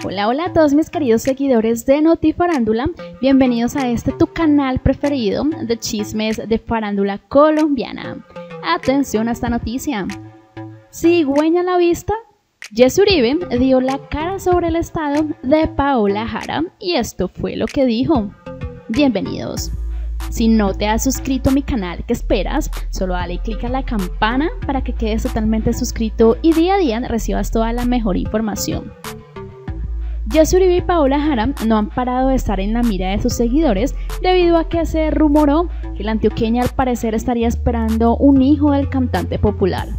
Hola, hola a todos mis queridos seguidores de Notifarándula, bienvenidos a este tu canal preferido de chismes de farándula colombiana. Atención a esta noticia. Cigüeña a la vista, Jessy Uribe dio la cara sobre el estado de Paola Jara y esto fue lo que dijo. Bienvenidos. Si no te has suscrito a mi canal, ¿qué esperas? Solo dale click a la campana para que quedes totalmente suscrito y día a día recibas toda la mejor información. Jessy Uribe y Paola Jara no han parado de estar en la mira de sus seguidores debido a que se rumoró que la antioqueña al parecer estaría esperando un hijo del cantante popular.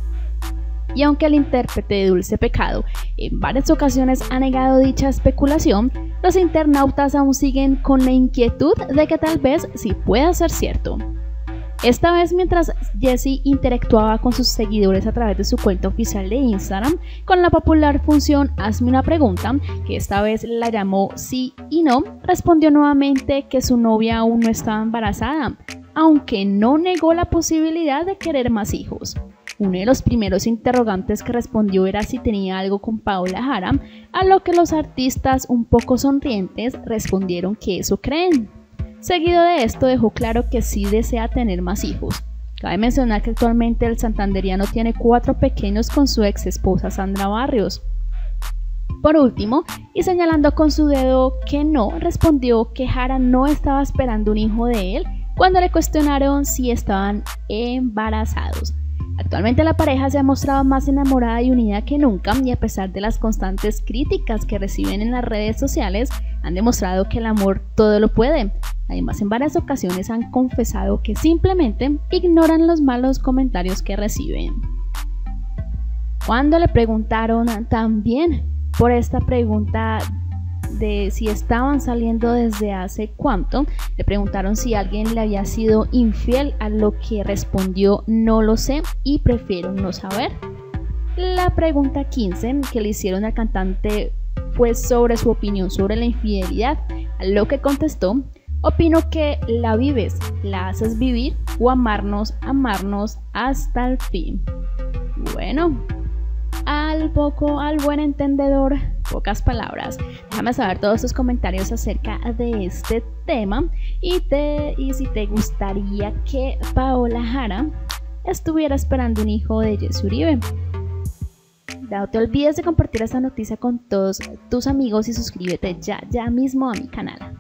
Y aunque el intérprete de Dulce Pecado en varias ocasiones ha negado dicha especulación, los internautas aún siguen con la inquietud de que tal vez sí pueda ser cierto. Esta vez mientras Jessy interactuaba con sus seguidores a través de su cuenta oficial de Instagram con la popular función Hazme una pregunta, que esta vez la llamó Sí y No, respondió nuevamente que su novia aún no estaba embarazada, aunque no negó la posibilidad de querer más hijos. Uno de los primeros interrogantes que respondió era si tenía algo con Paola Jara, a lo que los artistas un poco sonrientes respondieron que eso creen. Seguido de esto dejó claro que sí desea tener más hijos. Cabe mencionar que actualmente el santanderiano tiene 4 pequeños con su ex esposa Sandra Barrios. Por último, y señalando con su dedo que no, respondió que Jara no estaba esperando un hijo de él cuando le cuestionaron si estaban embarazados. Actualmente la pareja se ha mostrado más enamorada y unida que nunca y a pesar de las constantes críticas que reciben en las redes sociales, han demostrado que el amor todo lo puede. Además, en varias ocasiones han confesado que simplemente ignoran los malos comentarios que reciben. Cuando le preguntaron también por esta pregunta de si estaban saliendo desde hace cuánto, le preguntaron si alguien le había sido infiel, a lo que respondió no lo sé y prefiero no saber. La pregunta 15 que le hicieron al cantante fue sobre su opinión sobre la infidelidad, a lo que contestó: opino que la vives, la haces vivir o amarnos hasta el fin. Bueno, al buen entendedor, pocas palabras. Déjame saber todos tus comentarios acerca de este tema y si te gustaría que Paola Jara estuviera esperando un hijo de Jessy Uribe. No te olvides de compartir esta noticia con todos tus amigos y suscríbete ya mismo a mi canal.